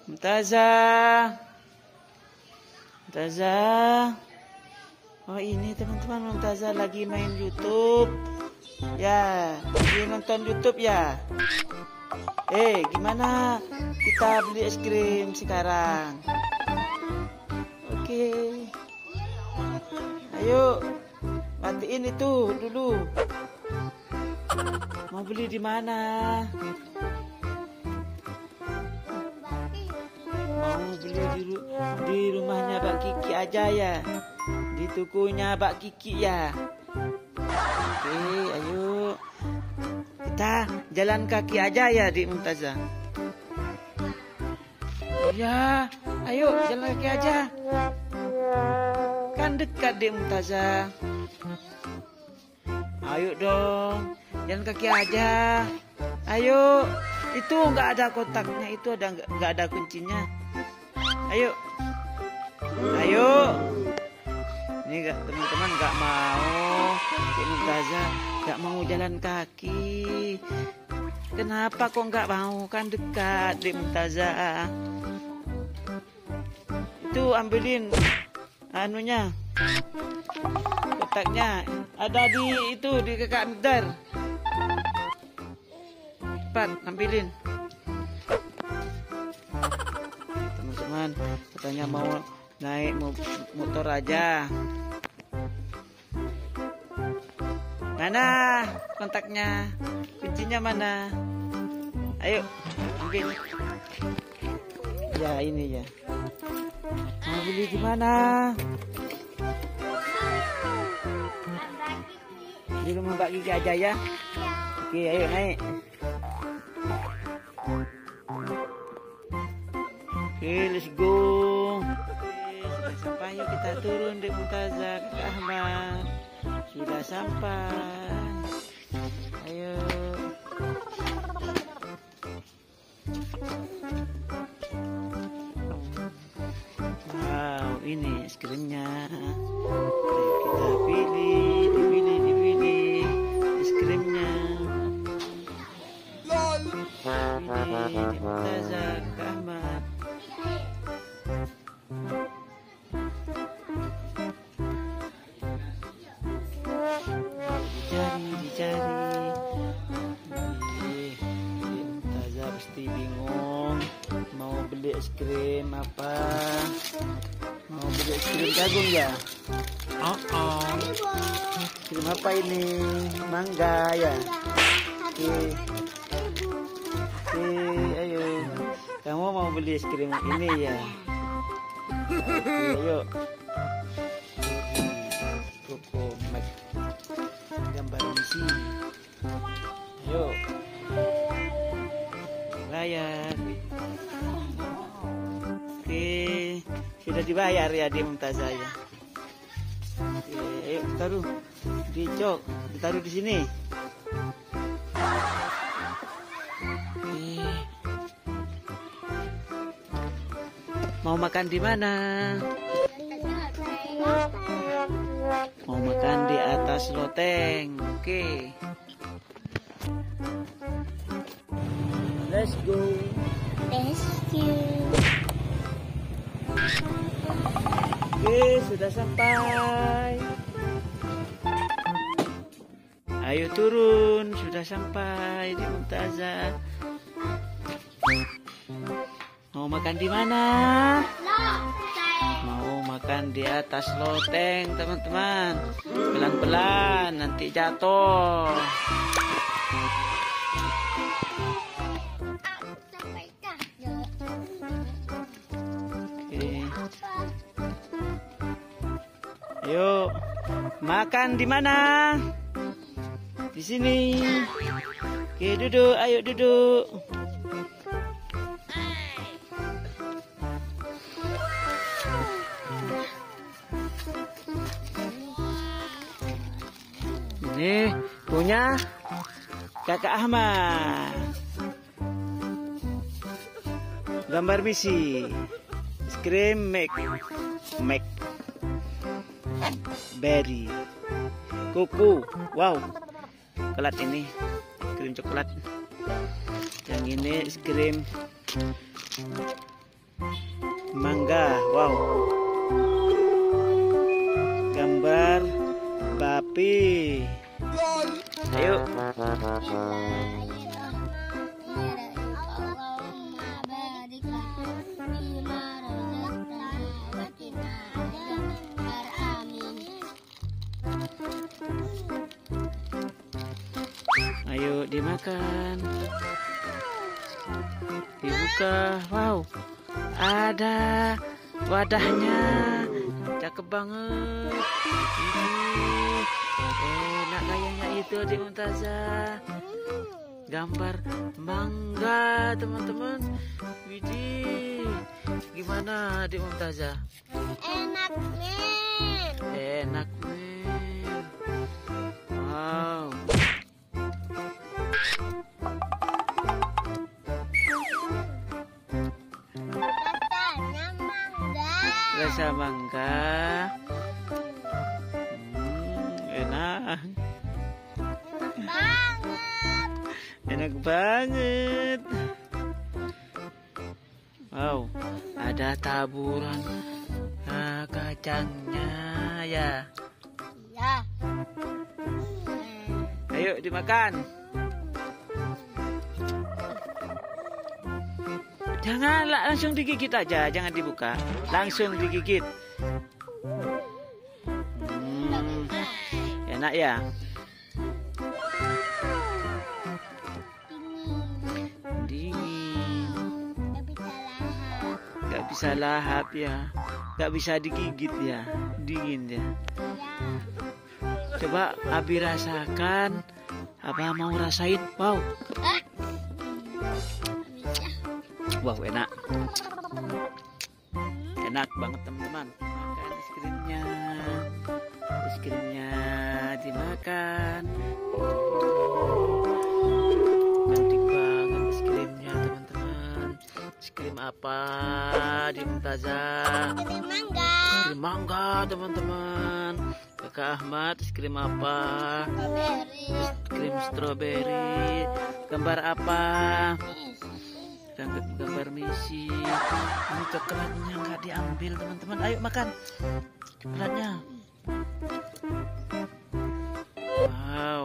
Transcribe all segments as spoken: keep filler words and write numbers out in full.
Mumtazah. Mumtazah. Oh ini teman-teman, Mumtazah lagi main YouTube. Ya, lagi nonton YouTube ya. Eh, gimana kita beli es krim sekarang? Oke. Ayo, matiin itu dulu. Mau beli di mana? Mau beli di, ru di rumahnya Mbak Kiki aja ya. Di tokonya Mbak Kiki ya. Oke, ayo. Kita jalan kaki aja ya di Mumtazah. Ya, ayo jalan kaki aja. Kan dekat di Mumtazah. Ayo dong, jalan kaki aja. Ayo, itu nggak ada kotaknya, itu ada nggak ada kuncinya. Ayo, ayo. Ini teman-teman nggak mau di Mumtazah, nggak mau jalan kaki. Kenapa kok nggak mau? Kan dekat di Mumtazah. Itu ambilin anunya, kotaknya ada di itu di kakak Nidar. Cepat ambilin. Teman-teman katanya mau naik motor aja. Mana kontaknya? Kuncinya mana? Ayo ambil. Ya ini ya. Mau beli di mana? Di rumah Mbak Kiki aja ya. Oke, ayo naik. Oke, let's go. Oke, sudah sampai, yuk kita turun di Mumtazah. Kak Ahmad sudah sampai. Ayo. Wow, ini es krimnya. Kita pilih, dipilih, dipilih es krimnya. Ini di Mumtazah Kak Ahmad. Dicari, dicari. Ih, Mumtazah pasti bingung mau beli es krim apa. Mau beli es krim jagung ya? Oh, oh. Es krim apa ini? Mangga ya? Oke. Oke, ayo. Kamu mau beli es krim ini ya? Oke, ayo. Toko Mac. Gambar misi. Ayo. Bayar. Oke, sudah dibayar ya di Mumtazah ya. Oke, ayo taruh di jok, ditaruh di sini. Oke. Mau makan di mana? Mau makan di atas loteng. Oke. Let's go. Let's go. Oke, sudah sampai. Ayo turun, sudah sampai di Mumtazah. Mau makan di mana? Mau makan di atas loteng, teman-teman. Pelan-pelan, nanti jatuh. Ayo, makan di mana? Di sini. Oke, duduk. Ayo duduk. Ini punya Kakak Ahmad. Gambar misi. Es krim Mac. Mac. Berry. Kuku. Wow. Coklat ini. Krim coklat. Yang ini es krim api. Ayo. Ayo dimakan. Dibuka. Wow. Ada wadahnya. Cakep banget. Ini enak kayaknya itu Adik Mumtazah. Gambar mangga teman-teman. Widih. Gimana Adik Mumtazah? Enak men. Enak men. Wow. Rasanya mangga. Rasa mangga. Hmm, enak. Banget. Enak banget. Wow, ada taburan ah, kacangnya ya. Ya. Ayo dimakan. Jangan lah, langsung digigit aja, jangan dibuka. Langsung digigit. Hmm, enak ya. Dingin. Gak bisa lahap ya. Gak bisa digigit ya. Dingin ya. Coba Abi rasakan. Apa mau rasain? Wow. Wow, enak. Enak banget teman-teman. Makan es krimnya. Es krimnya dimakan. Cantik banget es krimnya teman-teman. Es krim apa di Mumtazah? Es krim mangga. Es krim mangga teman-teman. Kakak Ahmad es krim apa? Strawberry. Es krim stroberi. Gambar apa? Gambar misi. Ini coklatnya nggak diambil teman-teman. Ayo makan coklatnya. Wow.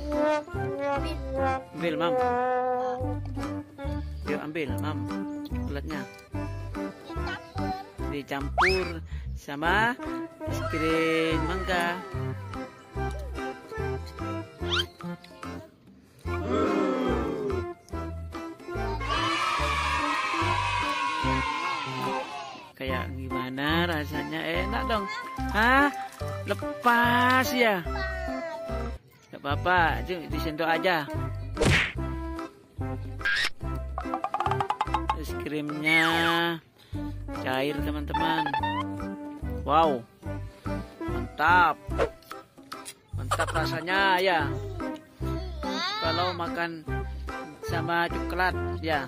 Ambil mam. Yuk ambil mam coklatnya. Dicampur sama es krim mangga. Kayak gimana rasanya? Enak dong. Hah? Lepas ya? Gak apa-apa, disendok aja. Es krimnya cair teman-teman. Wow, mantap. Mantap rasanya ya. Kalau makan sama coklat ya.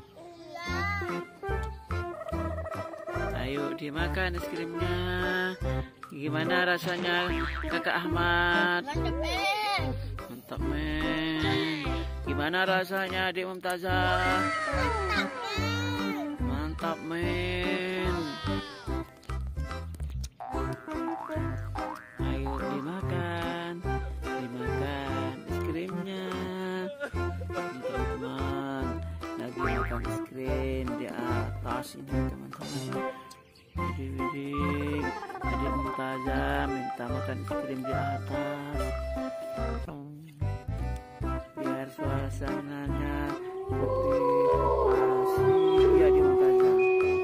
Ayo dimakan es krimnya. Gimana rasanya Kakak Ahmad? Mantap men. Mantap men. Gimana rasanya Adik Mumtazah? Mantap men. Ayo dimakan. Dimakan es krimnya. Teman-teman, lagi makan es krim di atas ini teman-teman. Widih, Adik Mumtazah minta makan es krim di atas. Biar suasananya lebih asik ya Adik Mumtazah.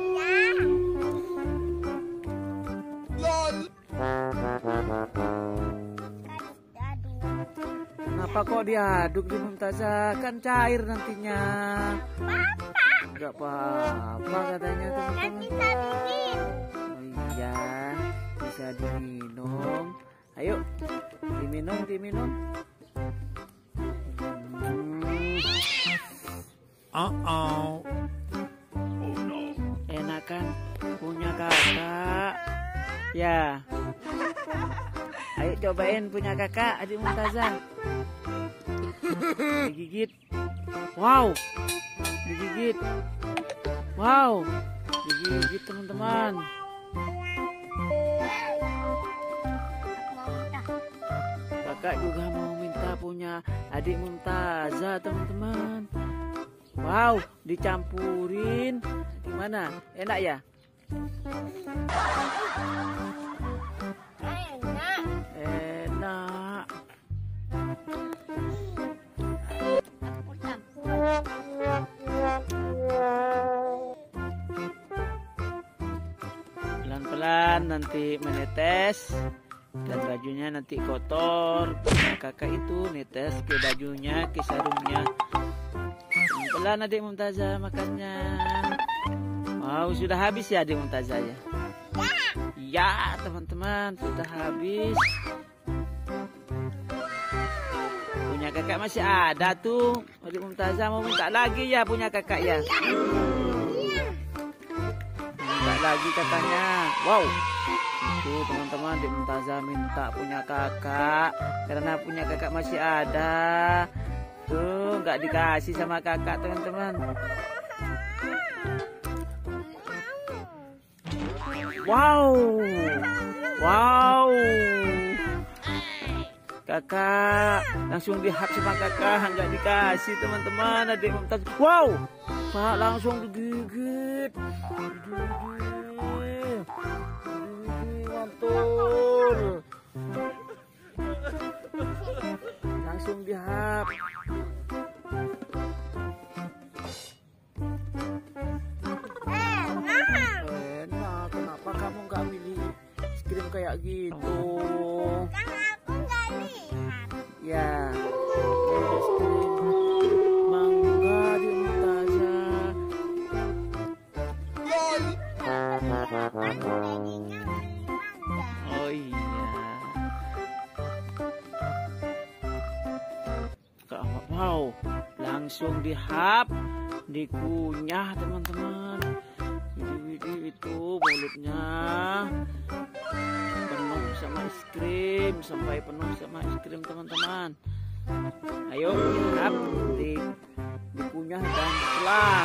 Kenapa kok diaduk di Mumtazah? Kan cair nantinya. Gak apa-apa katanya teman-teman. Oh iya, bisa diminum. Ayo, diminum, diminum. Hmm. Uh-oh. Enak kan punya kakak? Ya. Ayo cobain punya kakak Adik Mumtazah. Digigit. Wow. Digigit. Wow. Digigit teman-teman. kakak juga mau minta punya adik Mumtazah, teman-teman. Wow, dicampurin. Gimana? Enak ya? Enak. Enak. Aku campur. Pelan-pelan nanti menetes dan bajunya nanti kotor. Nah, kakak itu netes ke bajunya, ke sarungnya. Pelan adik Mumtazah makannya. Wow, sudah habis ya adik Mumtazah ya? Ya teman-teman, sudah habis. Punya kakak masih ada tuh. Adik Mumtazah mau minta lagi ya punya kakak ya? Minta lagi katanya. Wow. Tuh teman-teman, adik Mumtazah minta punya kakak karena punya kakak masih ada. Tuh nggak dikasih sama kakak teman-teman. Wow, wow, kakak langsung dihap sama kakak, nggak dikasih teman-teman. Adik Mumtazah, wow, pak langsung digigit, digigit, mantul, langsung dihap. Kamu nggak milih es krim kayak gitu? Kan aku nggak lihat. Ya, es krim mangga di Mumtazah. Oh iya. Wow, langsung dihap, dikunyah teman-teman. Widih itu mulutnya penuh sama es krim, sampai penuh sama es krim teman-teman. Ayo dihap, di, dikunyah dan pelan.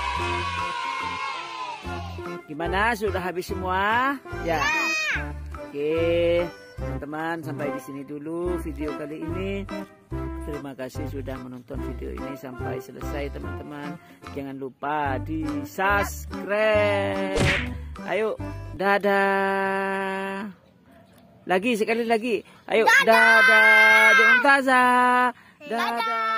Gimana, sudah habis semua? Ya. Oke teman-teman, sampai di sini dulu video kali ini. Terima kasih sudah menonton video ini sampai selesai teman-teman. Jangan lupa di subscribe. Ayo, dadah. Lagi sekali lagi. Ayo, dadah, dadah. Adik Mumtazah. Dadah.